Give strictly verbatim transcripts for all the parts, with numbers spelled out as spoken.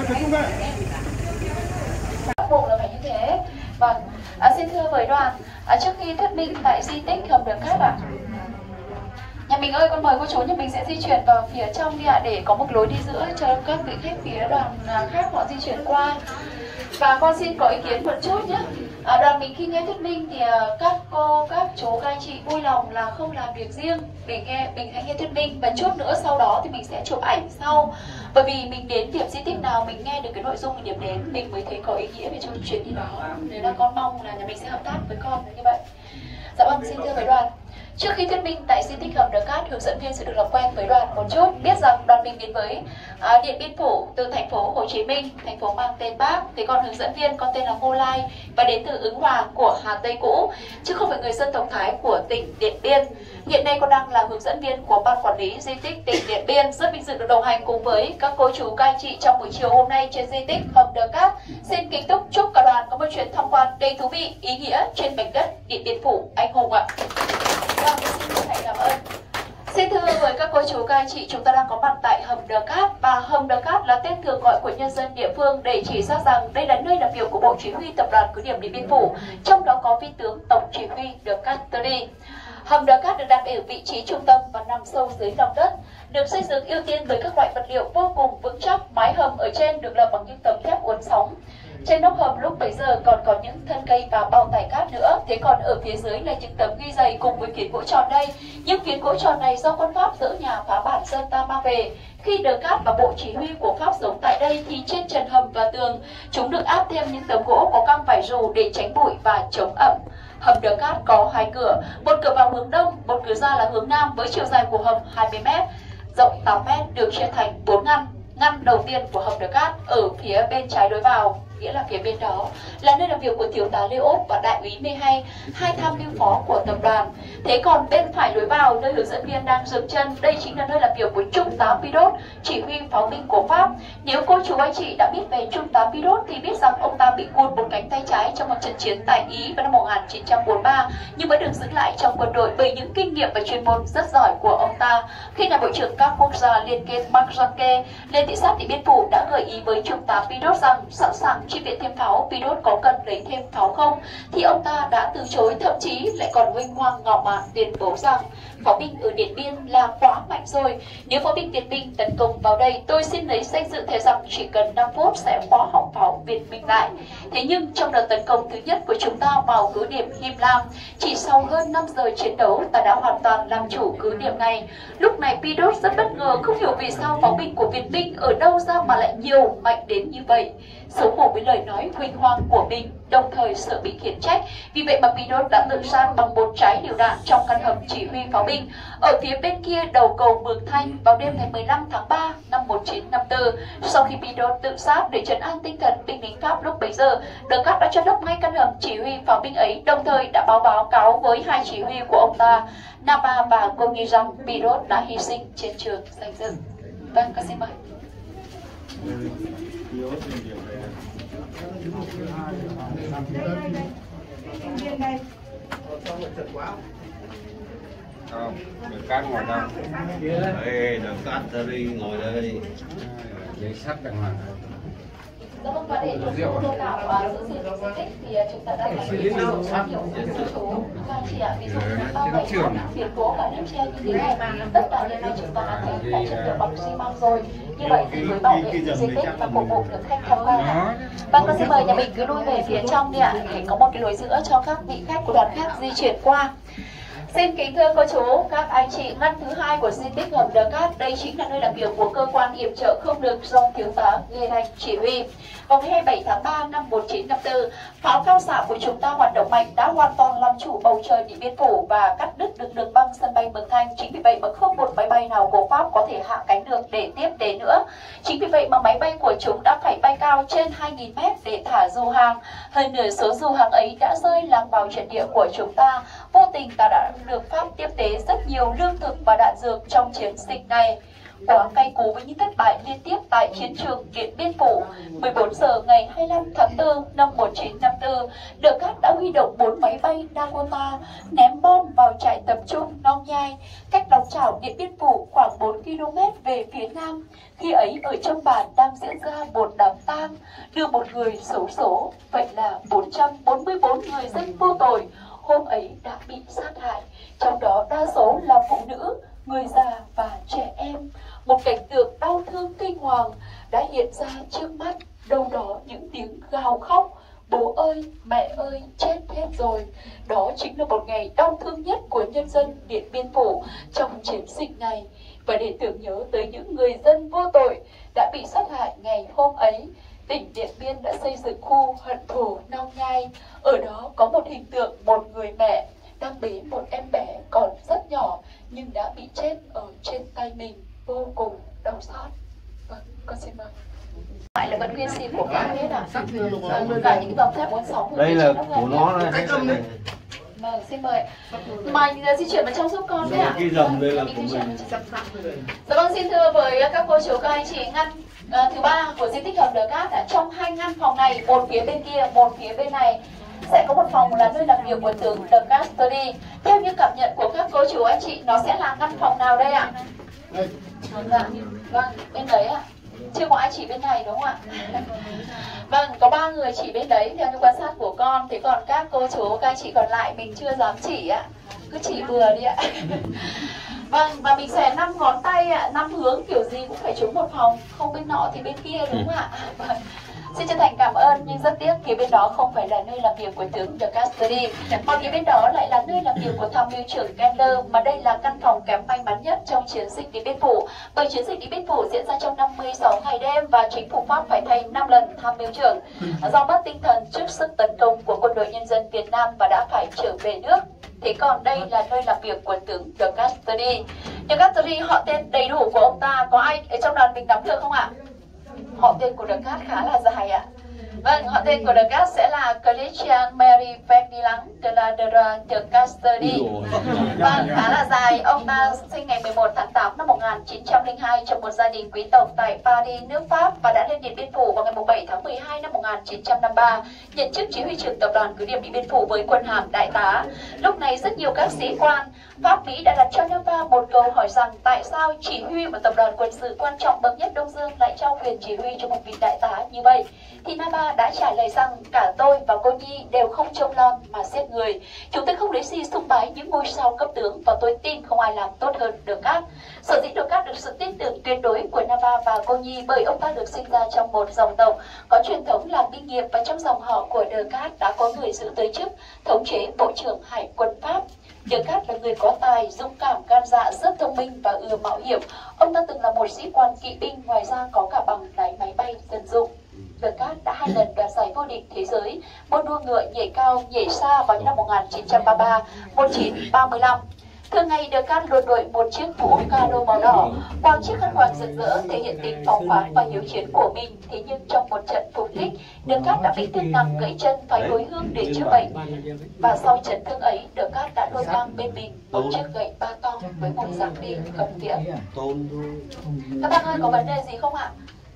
Bắt buộc là phải như thế. Vâng, à, xin thưa với đoàn, à, trước khi thuyết minh tại di tích Hầm Đường Cát ạ, nhà mình ơi, con mời cô chú nhà mình sẽ di chuyển vào phía trong đi ạ, để có một lối đi giữa cho các vị khách phía đoàn khác họ di chuyển qua. Và con xin có ý kiến một chút nhé. À, đoàn mình khi nghe thuyết minh thì uh, các cô, các chú, các anh chị vui lòng là không làm việc riêng để nghe mình hãy nghe thuyết minh, và chút nữa sau đó thì mình sẽ chụp ảnh sau. Bởi vì mình đến điểm di tích nào mình nghe được cái nội dung của điểm đến mình mới thấy có ý nghĩa về cho chuyến đi đó. Nên là con mong là nhà mình sẽ hợp tác với con như vậy. Dạ vâng, xin thưa với đoàn. Trước khi thuyết minh tại di tích Hầm Đường Cát, hướng dẫn viên sẽ được làm quen với đoàn một chút. Biết rằng đoàn mình đến với à, Điện Biên Phủ từ thành phố Hồ Chí Minh, thành phố mang tên Bác. Thì còn hướng dẫn viên con tên là Ngô Lai và đến từ Ứng Hòa của Hà Tây cũ, chứ không phải người dân tộc Thái của tỉnh Điện Biên. Hiện nay con đang là hướng dẫn viên của Ban Quản lý Di tích tỉnh Điện Biên. Rất vinh dự được đồng hành cùng với các cô chú, các anh chị trong buổi chiều hôm nay trên di tích Hầm Đường Cát. Xin kính chúc chúc cả đoàn có một chuyến tham quan đầy thú vị, ý nghĩa trên mảnh đất Điện Biên Phủ anh hùng ạ. Vâng, xin chân thành cảm ơn. Xin thưa với các cô chú, các anh chị, chúng ta đang có mặt tại Hầm Đường Cát, và Hầm Đường Cát là tên thường gọi của nhân dân địa phương để chỉ ra rằng đây là nơi làm việc của Bộ Chỉ huy Tập đoàn Cứ điểm Điện Biên Phủ, trong đó có viên tướng Tổng Chỉ huy Đường Cát Turi. Hầm Đường Cát được đặt ở vị trí trung tâm và nằm sâu dưới lòng đất, được xây dựng ưu tiên với các loại vật liệu vô cùng vững chắc. Mái hầm ở trên được lập bằng những tấm thép uốn sóng. Trên nóc hầm lúc bấy giờ còn có những thân cây và bao tải cát nữa. Thế còn ở phía dưới là những tấm ghi dày cùng với phiến gỗ tròn đây. Những phiến gỗ tròn này do quân Pháp dỡ nhà phá bản dân ta mang về. Khi Đường Cát và bộ chỉ huy của Pháp sống tại đây thì trên trần hầm và tường chúng được áp thêm những tấm gỗ có căng vải dù để tránh bụi và chống ẩm. Hầm Đường Cát có hai cửa, một cửa vào hướng đông, một cửa ra là hướng nam, với chiều dài của hầm hai mươi mét, rộng tám mét, được chia thành bốn ngăn. Ngăn đầu tiên của Hầm Đường Cát ở phía bên trái lối vào, nghĩa là phía bên đó là nơi làm việc của thiếu tá Lê Ốt và đại úy Mê Hay, hai tham mưu phó của tập đoàn. Thế còn bên phải lối vào, nơi hướng dẫn viên đang dừng chân, đây chính là nơi làm việc của trung tá Pirot, chỉ huy pháo binh của Pháp. Nếu cô chú anh chị đã biết về trung tá Pirot thì biết rằng ông ta bị cụt một cánh tay trái trong một trận chiến tại Ý vào năm một nghìn chín trăm bốn mươi ba, nhưng vẫn được giữ lại trong quân đội bởi những kinh nghiệm và chuyên môn rất giỏi của ông ta. Khi nhà bộ trưởng các quốc gia liên kết Mark Janke lên thị sát Điện Biên Phủ đã gợi ý với trung tá Pirot rằng sẵn sàng chi viện thêm pháo, Pirot có cần lấy thêm pháo không, thì ông ta đã từ chối, thậm chí lại còn huênh hoang ngạo mạn tuyên bố rằng pháo binh ở Điện Biên là quá mạnh rồi, nếu pháo binh Việt Minh tấn công vào đây, tôi xin lấy danh dự thề rằng chỉ cần năm phút sẽ khóa hỏng pháo Việt Minh lại. Thế nhưng trong đợt tấn công thứ nhất của chúng ta vào cứ điểm Him Lam, chỉ sau hơn năm giờ chiến đấu, ta đã hoàn toàn làm chủ cứ điểm này. Lúc này Pirot rất bất ngờ, không hiểu vì sao pháo binh của Việt Minh ở đâu ra mà lại nhiều, mạnh đến như vậy. Xấu hổ với lời nói huênh hoang của mình, đồng thời sợ bị khiển trách, vì vậy mà Pirot đã tự sát bằng một trái lựu đạn trong căn hầm chỉ huy pháo binh ở phía bên kia đầu cầu Mường Thanh vào đêm ngày mười lăm tháng ba năm một nghìn chín trăm năm mươi tư. Sau khi Pirot tự sát để trấn an tinh thần binh lính Pháp lúc bấy giờ, Đường Cát đã cho lấp ngay căn hầm chỉ huy pháo binh ấy, đồng thời đã báo báo cáo với hai chỉ huy của ông ta, Nava và Goni, rằng Pirot đã hy sinh trên trường danh dự. Vâng, các xin mời. Không, Đường Cát ngồi đâu? Đây, Đường Cát Turi ngồi đây. Giấy sắt đàng hoàng. Dạ vâng, và để chúng tôi tôn tạo và giữ gìn di tích thì chúng ta đã phải sử dụng rất nhiều yếu tố các anh chị ạ. Ví dụ như bao vây biển cố cả nếp tre như thế này, tất cả hiện nay chúng ta đã thấy là chất liệu bằng xi măng rồi. Như vậy thì với bảo vệ di tích và phục vụ được khách tham quan ạ. Vâng, con xin mời nhà mình cứ lui về phía trong đi ạ, để có một cái lối giữa cho các vị khách của đoàn khác di chuyển qua. Xin kính thưa cô chú, các anh chị, ngăn thứ hai của di tích Hầm Đường Cát, đây chính là nơi làm việc của cơ quan yểm trợ không được do thiếu tá Lê Thanh chỉ huy. Vào ngày hai mươi bảy tháng ba năm một nghìn chín trăm năm mươi tư, pháo cao xạ của chúng ta hoạt động mạnh đã hoàn toàn làm chủ bầu trời Điện Biên Phủ và cắt đứt được đường băng sân bay Mường Thanh. Chính vì vậy mà không một máy bay nào của Pháp có thể hạ cánh được để tiếp tế nữa. Chính vì vậy mà máy bay của chúng đã phải bay cao trên hai nghìn mét để thả du hàng. Hơn nửa số du hàng ấy đã rơi lạc vào trận địa của chúng ta. Vô tình ta đã được Pháp tiếp tế rất nhiều lương thực và đạn dược trong chiến dịch này. Quá cay cú với những thất bại liên tiếp tại chiến trường Điện Biên Phủ, mười bốn giờ ngày hai mươi lăm tháng tư năm một nghìn chín trăm năm mươi tư, Đờ Cát đã huy động bốn máy bay Dakota ném bom vào trại tập trung Nong Nhai, cách đóng chảo Điện Biên Phủ khoảng bốn ki lô mét về phía nam. Khi ấy ở trong bản đang diễn ra một đám tang, đưa một người xấu số, vậy là bốn trăm bốn mươi bốn người dân vô tội hôm ấy đã bị sát hại, trong đó đa số là phụ nữ, người già và trẻ em. Một cảnh tượng đau thương kinh hoàng đã hiện ra trước mắt, đâu đó những tiếng gào khóc, bố ơi, mẹ ơi, chết hết rồi. Đó chính là một ngày đau thương nhất của nhân dân Điện Biên Phủ trong chiến dịch này. Và để tưởng nhớ tới những người dân vô tội đã bị sát hại ngày hôm ấy, tỉnh Điện Biên đã xây dựng khu hận thù Nong Nhai. Ở đó có một hình tượng một người mẹ đang bế một em bé còn rất nhỏ nhưng đã bị chết ở trên tay mình, vô cùng đau xót. Vâng, con xin mời. Lại là vẫn nguyên xin của các hết ạ. Vâng, cả những vòng thép bốn sáu. Đây là của nó đây. Vâng, xin mời. Mời di chuyển vào trong giúp con đấy ạ. Cái dòng đây là của mình. Dạ vâng, xin thưa với các cô chú các anh chị, ngăn uh, thứ ba của di tích hầm Đờ Cát đã trong hai ngăn phòng này, một phía bên kia, một phía bên này sẽ có một phòng là nơi làm việc của tướng Đờ Cát Study. Theo như cảm nhận của các cô chú anh chị, nó sẽ là ngăn phòng nào đây ạ? Dạ, vâng, bên đấy ạ. Chưa có ai chỉ bên này đúng không ạ? Vâng, có ba người chỉ bên đấy theo như quan sát của con. Thế còn các cô chú, các anh chị còn lại mình chưa dám chỉ ạ. Cứ chỉ vừa đi ạ. Vâng, và mình xòe năm ngón tay ạ, năm hướng kiểu gì cũng phải trúng một phòng. Không bên nọ thì bên kia đúng không ạ? Vâng. Xin chân thành cảm ơn, nhưng rất tiếc phía bên đó không phải là nơi làm việc của tướng Đờ Cát Study, còn phía bên đó lại là nơi làm việc của tham mưu trưởng Kender, mà đây là căn phòng kém may mắn nhất trong chiến dịch Điện Biên Phủ. Bởi chiến dịch Điện Biên Phủ diễn ra trong năm mươi sáu ngày đêm và chính phủ Pháp phải thay năm lần tham mưu trưởng do mất tinh thần trước sức tấn công của quân đội nhân dân Việt Nam và đã phải trở về nước. Thế còn đây là nơi làm việc của tướng Đờ Cát Study. Đờ Cát Study, họ tên đầy đủ của ông ta có ai ở trong đoàn mình nắm được không ạ? Họ tên của Đờ Cát khá là dài ạ. Vâng, họ tên của Đờ Cát sẽ là Christian Mary Ferdinand de la Đờ Cát Study. Vâng, khá là dài. Ông ta sinh ngày mười một tháng tám năm một nghìn chín trăm lẻ hai trong một gia đình quý tộc tại Paris, nước Pháp, và đã lên Điện Biên Phủ vào ngày bảy tháng mười hai năm một nghìn chín trăm năm mươi ba, nhận chức chỉ huy trưởng tập đoàn cứ điểm Điện Biên Phủ với quân hàm đại tá. Lúc này rất nhiều các sĩ quan Pháp Mỹ đã đặt cho Nava một câu hỏi rằng tại sao chỉ huy một tập đoàn quân sự quan trọng bậc nhất Đông Dương lại trao quyền chỉ huy cho một vị đại tá như vậy. Thì Nava đã trả lời rằng cả tôi và cô Nhi đều không trông lon mà giết người. Chúng tôi không lấy gì sùng bái những ngôi sao cấp tướng và tôi tin không ai làm tốt hơn Đờ Cát. Sở dĩ Đờ Cát được sự tin tưởng tuyệt đối của Nava và cô Nhi bởi ông ta được sinh ra trong một dòng tộc có truyền thống làm binh nghiệp, và trong dòng họ của Đờ Cát đã có người giữ tới chức thống chế bộ trưởng hải quân Pháp. Đờ Cát là người có tài, dũng cảm, gan dạ, rất thông minh và ưa mạo hiểm. Ông ta từng là một sĩ quan kỵ binh, ngoài ra có cả bằng lái máy bay dân dụng. Đờ Cát đã hai lần đoạt giải vô địch thế giới môn đua ngựa nhảy cao, nhảy xa vào năm một nghìn chín trăm ba mươi ba, một nghìn chín trăm ba mươi lăm. Thường ngày Đờ Cát luôn đội một chiếc mũ caro màu đỏ, qua chiếc khăn quàng rực rỡ thể hiện tính phóng khoáng và hiếu chiến của mình. Thế nhưng trong một trận phục kích, Đờ Cát đã bị thương nặng gãy chân, phải hồi hương để chữa bệnh. Và sau chấn thương ấy, Đờ Cát đã luôn mang bên mình một chiếc gậy ba to với một dáng đi cầm đĩa. Các bác ơi, có vấn đề gì không ạ?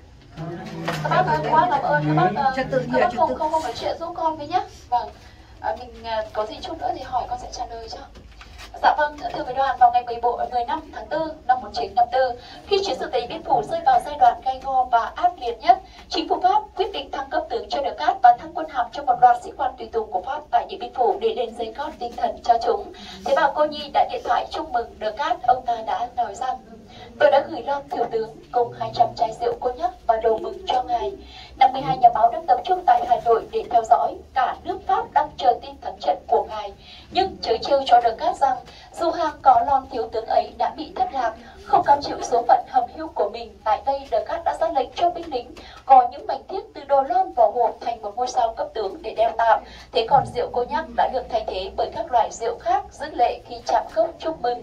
Các bác ơi, quá cảm ơn các bác. Các bác không không không nói chuyện giúp con với nhé. Vâng, à, mình có gì chút nữa thì hỏi con sẽ trả lời cho. Dạ vâng, thưa với đoàn, vào ngày mười lăm tháng tư năm một nghìn chín trăm năm mươi tư, khi chiến sự Điện Biên Phủ rơi vào giai đoạn gay go và ác liệt nhất, chính phủ Pháp quyết định thăng cấp tướng cho Đờ Cát và thăng quân hàm cho một loạt sĩ quan tùy tùng của Pháp tại Điện Biên Phủ để lên dây cót tinh thần cho chúng. Thế bà cô Nhi đã điện thoại chúc mừng Đờ Cát. Ông ta đã nói rằng: tôi đã gửi lon thiếu tướng cùng hai trăm chai rượu cô nhắc và đồ mừng cho ngài. năm mươi hai nhà báo đang tập trung tại Hà Nội để theo dõi. Cả nước Pháp đang chờ tin thắng trận của ngài. Nhưng chớ trêu cho Đờ Cát rằng dù hàng có lon thiếu tướng ấy đã bị thất lạc, không cam chịu số phận hầm hưu của mình, tại đây Đờ Cát đã ra lệnh cho binh lính gò những mảnh thiết từ đồ lon vào hộp thành một ngôi sao cấp tướng để đeo tạm. Thế còn rượu cô nhắc đã được thay thế bởi các loại rượu khác, rước lệ khi chạm cốc chúc mừng.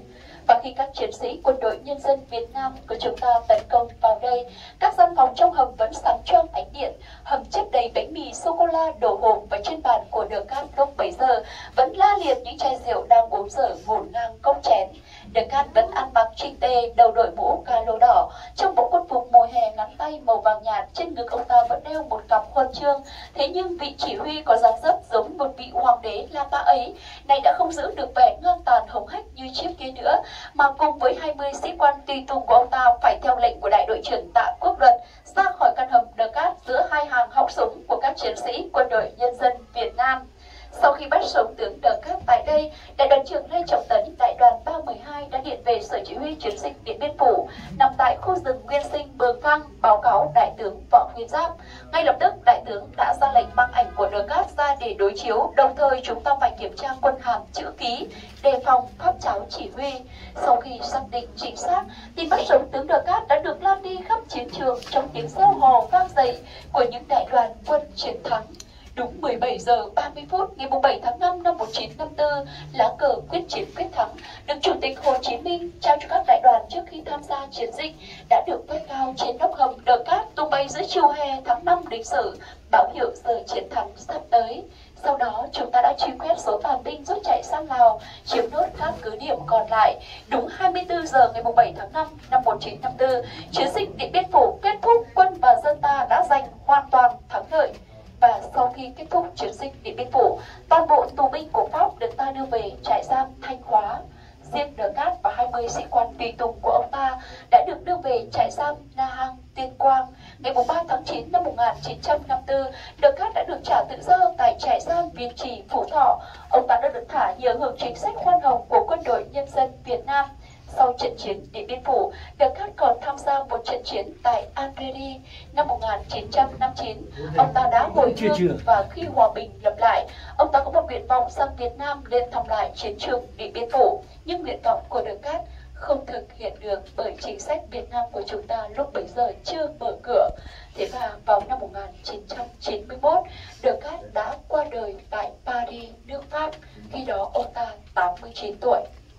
Và khi các chiến sĩ quân đội nhân dân Việt Nam của chúng ta tấn công vào đây, các gian phòng trong hầm vẫn sáng choang ánh điện, hầm chất đầy bánh mì sô-cô-la đổ hộp và trên bàn của The Cat lúc bấy giờ vẫn la liệt những chai rượu đang uống dở ngổn ngang cốc chén. The Cat vẫn ăn mặc chỉnh tề, đầu đội mũ ca lô đỏ, trong bộ quân phục mùa hè ngắn tay màu vàng nhạt, trên ngực ông ta vẫn đeo một cặp huân chương. Thế nhưng vị chỉ huy có dáng dấp giống một vị hoàng đế La Mã ấy, này đã không giữ được vẻ ngang tàn hống hách như trước kia nữa, mà cùng với hai mươi sĩ quan tùy tùng của ông ta phải theo lệnh của đại đội trưởng Tạ Quốc Luật ra khỏi căn hầm The Cat giữa hai hàng họng súng của các chiến sĩ quân đội nhân dân Việt Nam. Sau khi bắt sống tướng The Cat tại đây, đại đoàn trưởng Lê Trọng Tấn, đại đoàn ba một hai đã điện về sở chỉ huy chiến dịch Điện Biên Phủ nằm tại khu rừng Nguyên Sinh, Mường Phăng báo cáo đại tướng Võ Nguyên Giáp. Ngay lập tức, đại tướng đã ra lệnh mang ảnh của The Cat ra để đối chiếu, đồng thời chúng ta phải kiểm tra quân hàm, chữ ký, đề phòng pháp cháo chỉ huy. Sau khi xác định chính xác, tin bắt sống tướng The Cat đã được lan đi khắp chiến trường trong tiếng reo hò vang dậy của những đại đoàn quân chiến thắng. Đúng mười bảy giờ ba mươi phút ngày bảy tháng năm năm một nghìn chín trăm năm mươi tư, lá cờ quyết chiến quyết thắng được Chủ tịch Hồ Chí Minh trao cho các đại đoàn trước khi tham gia chiến dịch đã được vét cao trên nóc hầm The Cat tung bay giữa chiều hè tháng năm lịch sử, báo hiệu giờ chiến thắng sắp tới. Sau đó, chúng ta đã truy quét số tàn binh rút chạy sang Lào, chiếm nốt các cứ điểm còn lại. Đúng hai mươi tư giờ ngày bảy tháng năm năm một nghìn chín trăm năm mươi tư, chiến dịch Điện Biên Phủ kết thúc, quân và dân ta đã giành hoàn toàn thắng lợi. Và sau khi kết thúc chiến dịch Điện Biên Phủ, toàn bộ tù binh của Pháp được ta đưa về trại giam Thanh Hóa. Riêng The Cat và hai mươi sĩ quan tùy tùng của ông ta đã được đưa về trại giam Na Hàng, Tuyên Quang. Ngày ba tháng chín năm một nghìn chín trăm năm mươi tư, The Cat đã được trả tự do tại trại giam Việt Trì, Phú Thọ. Ông ta đã được thả nhờ hưởng chính sách khoan hồng của quân đội nhân dân Việt Nam. Sau trận chiến Điện Biên Phủ, The Cat còn tham gia một trận chiến tại Algeria năm một nghìn chín trăm năm mươi chín. Ông ta đã hồi hương và khi hòa bình lập lại, ông ta có một nguyện vọng sang Việt Nam lên thăm lại chiến trường Điện Biên Phủ. Nhưng nguyện vọng của The Cat không thực hiện được bởi chính sách Việt Nam của chúng ta lúc bấy giờ chưa mở cửa. Thế và vào năm một nghìn chín trăm chín mươi mốt, The Cat đã qua đời tại Paris, nước Pháp. Khi đó ông ta tám mươi chín tuổi.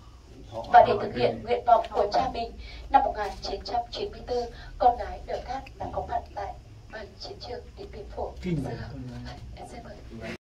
Và để thực hiện nguyện vọng của cha mình, năm một nghìn chín trăm chín mươi tư, con gái The Cat đã có mặt tại chiến trường Điện Biên Phủ. Xin mời.